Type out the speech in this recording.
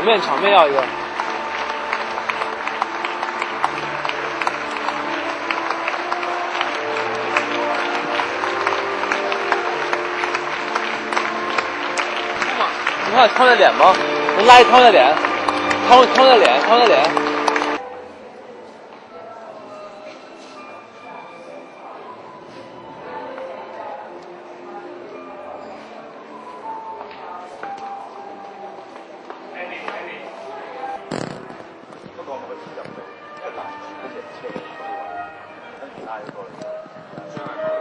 场面要一个。你看汤的脸吗？能拉一汤的脸，汤的脸，汤的脸。太大，而且切的很大一个。